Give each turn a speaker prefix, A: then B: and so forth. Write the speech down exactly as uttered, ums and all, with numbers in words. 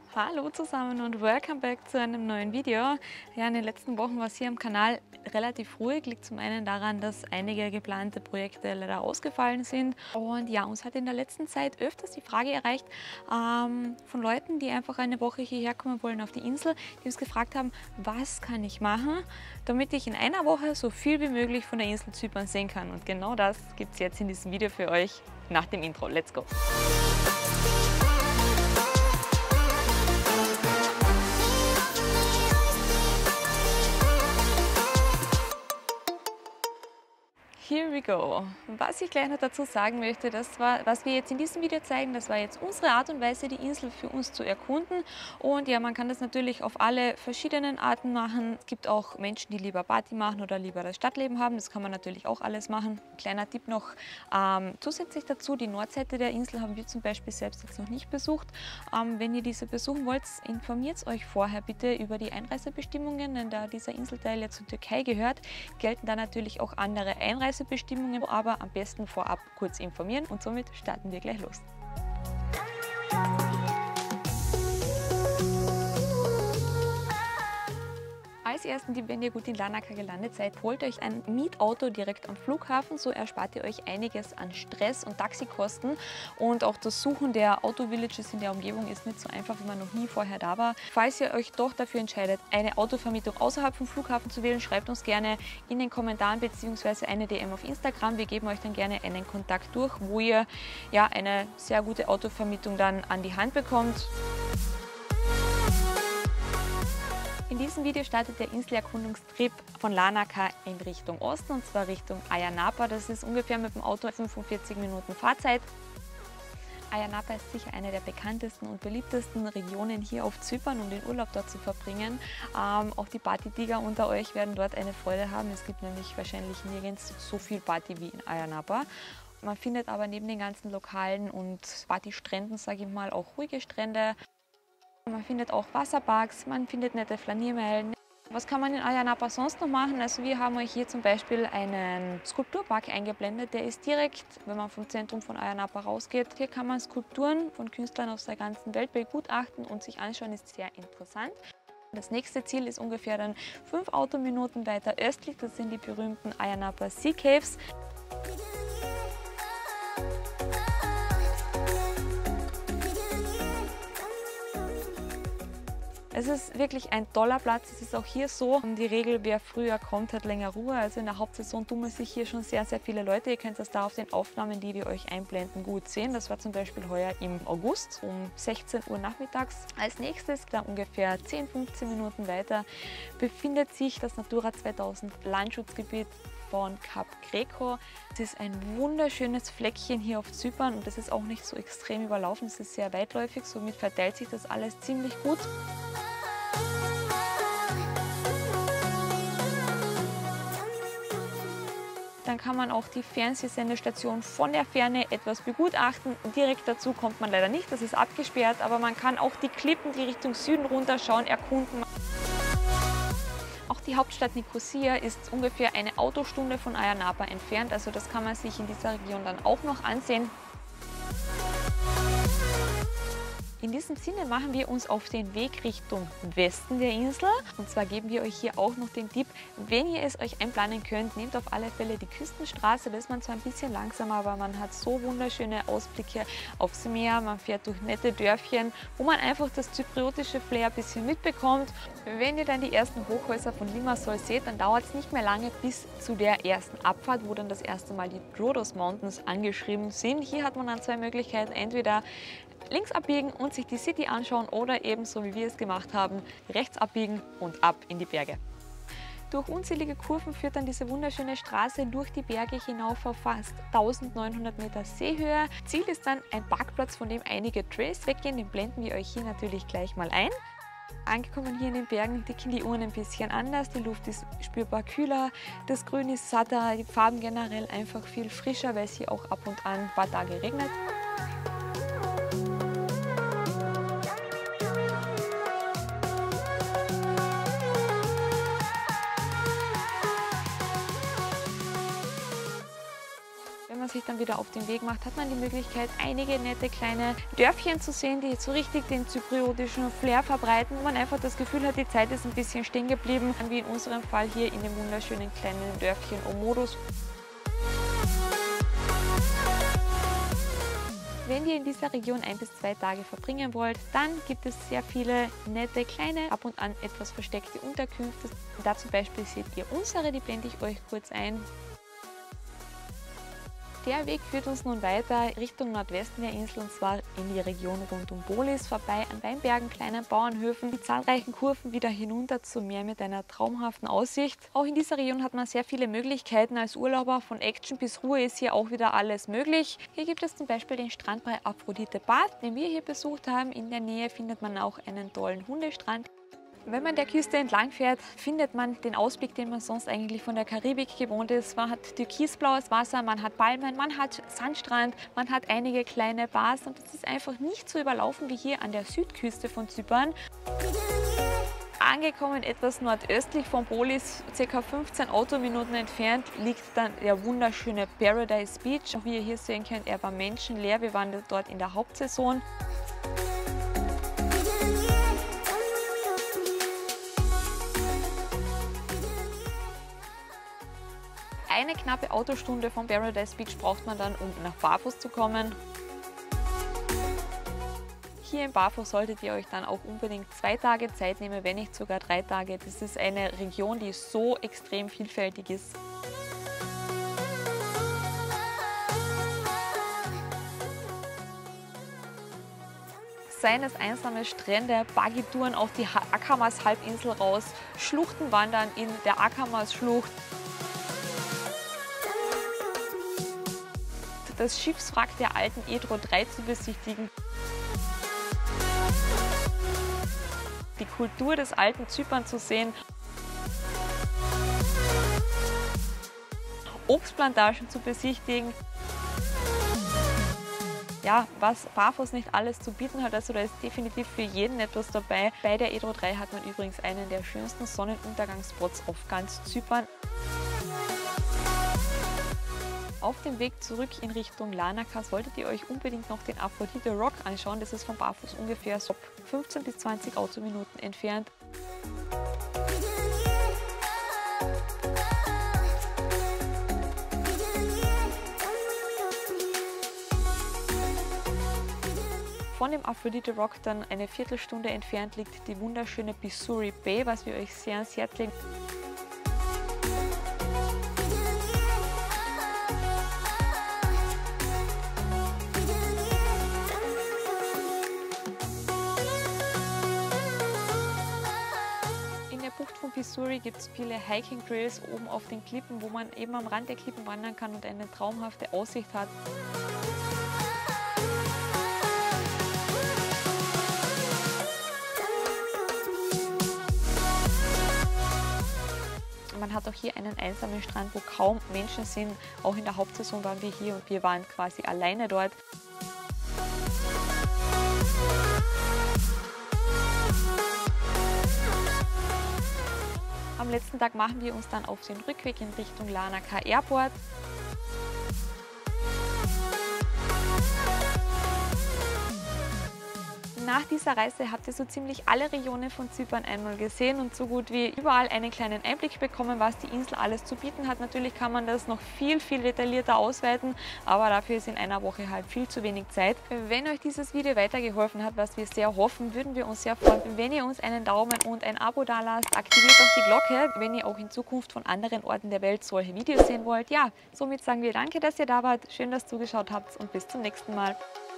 A: Hallo zusammen und welcome back zu einem neuen Video. Ja, in den letzten Wochen war es hier am Kanal relativ ruhig. Liegt zum einen daran, dass einige geplante Projekte leider ausgefallen sind. Und ja, uns hat in der letzten Zeit öfters die Frage erreicht ähm, von Leuten, die einfach eine Woche hierher kommen wollen auf die Insel, die uns gefragt haben, was kann ich machen, damit ich in einer Woche so viel wie möglich von der Insel Zypern sehen kann. Und genau das gibt es jetzt in diesem Video für euch nach dem Intro. Let's go! Here we go. Was ich gleich noch dazu sagen möchte, das war, was wir jetzt in diesem Video zeigen, das war jetzt unsere Art und Weise, die Insel für uns zu erkunden. Und ja, man kann das natürlich auf alle verschiedenen Arten machen. Es gibt auch Menschen, die lieber Party machen oder lieber das Stadtleben haben. Das kann man natürlich auch alles machen. Kleiner Tipp noch ähm, zusätzlich dazu, die Nordseite der Insel haben wir zum Beispiel selbst jetzt noch nicht besucht. Ähm, wenn ihr diese besuchen wollt, informiert euch vorher bitte über die Einreisebestimmungen, denn da dieser Inselteil jetzt zur Türkei gehört, gelten da natürlich auch andere Einreisebestimmungen. Bestimmungen, aber am besten vorab kurz informieren und somit starten wir gleich los. Als ersten Tipp, wenn ihr gut in Larnaca gelandet seid, holt euch ein Mietauto direkt am Flughafen, so erspart ihr euch einiges an Stress und Taxikosten. Und auch das Suchen der Auto-Villages in der Umgebung ist nicht so einfach, wenn man noch nie vorher da war. Falls ihr euch doch dafür entscheidet, eine Autovermietung außerhalb vom Flughafen zu wählen, schreibt uns gerne in den Kommentaren bzw. eine D M auf Instagram. Wir geben euch dann gerne einen Kontakt durch, wo ihr ja eine sehr gute Autovermietung dann an die Hand bekommt. In diesem Video startet der Inselerkundungstrip von Larnaca in Richtung Osten, und zwar Richtung Ayia Napa. Das ist ungefähr mit dem Auto fünfundvierzig Minuten Fahrzeit. Ayia Napa ist sicher eine der bekanntesten und beliebtesten Regionen hier auf Zypern, um den Urlaub dort zu verbringen. Ähm, auch die Partytiger unter euch werden dort eine Freude haben. Es gibt nämlich wahrscheinlich nirgends so viel Party wie in Ayia Napa. Man findet aber neben den ganzen Lokalen und Partystränden, sage ich mal, auch ruhige Strände. Man findet auch Wasserparks, man findet nette Flaniermeilen. Was kann man in Ayia Napa sonst noch machen? Also wir haben euch hier zum Beispiel einen Skulpturpark eingeblendet. Der ist direkt, wenn man vom Zentrum von Ayia Napa rausgeht. Hier kann man Skulpturen von Künstlern aus der ganzen Welt begutachten und sich anschauen, ist sehr interessant. Das nächste Ziel ist ungefähr dann fünf Autominuten weiter östlich. Das sind die berühmten Ayia Napa Sea Caves. Es ist wirklich ein toller Platz, es ist auch hier so. Die Regel, wer früher kommt, hat länger Ruhe. Also in der Hauptsaison tummeln sich hier schon sehr, sehr viele Leute. Ihr könnt das da auf den Aufnahmen, die wir euch einblenden, gut sehen. Das war zum Beispiel heuer im August um sechzehn Uhr nachmittags. Als nächstes, da ungefähr zehn, fünfzehn Minuten weiter, befindet sich das Natura zweitausend Landschutzgebiet von Kap Greco. Es ist ein wunderschönes Fleckchen hier auf Zypern und es ist auch nicht so extrem überlaufen. Es ist sehr weitläufig, somit verteilt sich das alles ziemlich gut. Dann kann man auch die Fernsehsendestation von der Ferne etwas begutachten. Direkt dazu kommt man leider nicht, das ist abgesperrt, aber man kann auch die Klippen, die Richtung Süden runterschauen, erkunden. Auch die Hauptstadt Nikosia ist ungefähr eine Autostunde von Ayia Napa entfernt, also das kann man sich in dieser Region dann auch noch ansehen. In diesem Sinne machen wir uns auf den Weg Richtung Westen der Insel. Und zwar geben wir euch hier auch noch den Tipp, wenn ihr es euch einplanen könnt, nehmt auf alle Fälle die Küstenstraße. Da ist man zwar ein bisschen langsamer, aber man hat so wunderschöne Ausblicke aufs Meer. Man fährt durch nette Dörfchen, wo man einfach das zypriotische Flair ein bisschen mitbekommt. Wenn ihr dann die ersten Hochhäuser von Limassol seht, dann dauert es nicht mehr lange bis zu der ersten Abfahrt, wo dann das erste Mal die Rhodos Mountains angeschrieben sind. Hier hat man dann zwei Möglichkeiten, entweder links abbiegen und sich die City anschauen oder ebenso wie wir es gemacht haben, rechts abbiegen und ab in die Berge. Durch unzählige Kurven führt dann diese wunderschöne Straße durch die Berge hinauf auf fast eintausendneunhundert Meter Seehöhe. Ziel ist dann ein Parkplatz, von dem einige Trails weggehen, den blenden wir euch hier natürlich gleich mal ein. Angekommen hier in den Bergen ticken die Uhren ein bisschen anders, die Luft ist spürbar kühler, das Grün ist satter, die Farben generell einfach viel frischer, weil es hier auch ab und an ein paar Tage regnet. man sich dann wieder auf den Weg macht, hat man die Möglichkeit, einige nette kleine Dörfchen zu sehen, die so richtig den zypriotischen Flair verbreiten, wo man einfach das Gefühl hat, die Zeit ist ein bisschen stehen geblieben, wie in unserem Fall hier in dem wunderschönen kleinen Dörfchen Omodus. Wenn ihr in dieser Region ein bis zwei Tage verbringen wollt, dann gibt es sehr viele nette, kleine, ab und an etwas versteckte Unterkünfte. Da zum Beispiel seht ihr unsere, die blende ich euch kurz ein. Der Weg führt uns nun weiter Richtung Nordwesten der Insel, und zwar in die Region rund um Polis, vorbei an Weinbergen, kleinen Bauernhöfen, die zahlreichen Kurven wieder hinunter zum Meer mit einer traumhaften Aussicht. Auch in dieser Region hat man sehr viele Möglichkeiten als Urlauber, von Action bis Ruhe ist hier auch wieder alles möglich. Hier gibt es zum Beispiel den Strandbad Aphrodite Bad, den wir hier besucht haben. In der Nähe findet man auch einen tollen Hundestrand. Wenn man der Küste entlang fährt, findet man den Ausblick, den man sonst eigentlich von der Karibik gewohnt ist. Man hat türkisblaues Wasser, man hat Palmen, man hat Sandstrand, man hat einige kleine Bars und es ist einfach nicht so überlaufen wie hier an der Südküste von Zypern. Angekommen etwas nordöstlich von Polis, ca. fünfzehn Autominuten entfernt, liegt dann der wunderschöne Paradise Beach. Auch wie ihr hier sehen könnt, er war menschenleer, wir waren dort in der Hauptsaison. Eine knappe Autostunde von Paradise Beach braucht man dann, um nach Paphos zu kommen. Hier in Paphos solltet ihr euch dann auch unbedingt zwei Tage Zeit nehmen, wenn nicht sogar drei Tage. Das ist eine Region, die so extrem vielfältig ist. Seien es einsame Strände, Buggy-Touren auf die Akamas-Halbinsel raus, Schluchtenwandern in der Akamas-Schlucht, das Schiffswrack der alten Edro drei zu besichtigen, die Kultur des alten Zypern zu sehen, Obstplantagen zu besichtigen. Ja, was Paphos nicht alles zu bieten hat, also da ist definitiv für jeden etwas dabei. Bei der Edro drei hat man übrigens einen der schönsten Sonnenuntergangsspots auf ganz Zypern. Auf dem Weg zurück in Richtung Larnaca solltet ihr euch unbedingt noch den Aphrodite Rock anschauen. Das ist von Paphos ungefähr so fünfzehn bis zwanzig Autominuten entfernt. Von dem Aphrodite Rock dann eine Viertelstunde entfernt liegt die wunderschöne Pissuri Bay, was wir euch sehr ans Herz legen. In der Bucht von Pissuri gibt es viele Hiking Trails oben auf den Klippen, wo man eben am Rand der Klippen wandern kann und eine traumhafte Aussicht hat. Man hat auch hier einen einsamen Strand, wo kaum Menschen sind. Auch in der Hauptsaison waren wir hier und wir waren quasi alleine dort. Am letzten Tag machen wir uns dann auf den Rückweg in Richtung Larnaca Airport. Nach dieser Reise habt ihr so ziemlich alle Regionen von Zypern einmal gesehen und so gut wie überall einen kleinen Einblick bekommen, was die Insel alles zu bieten hat. Natürlich kann man das noch viel, viel detaillierter ausweiten, aber dafür ist in einer Woche halt viel zu wenig Zeit. Wenn euch dieses Video weitergeholfen hat, was wir sehr hoffen, würden wir uns sehr freuen, wenn ihr uns einen Daumen und ein Abo da lasst. Aktiviert auch die Glocke, wenn ihr auch in Zukunft von anderen Orten der Welt solche Videos sehen wollt. Ja, somit sagen wir danke, dass ihr da wart. Schön, dass ihr zugeschaut habt und bis zum nächsten Mal.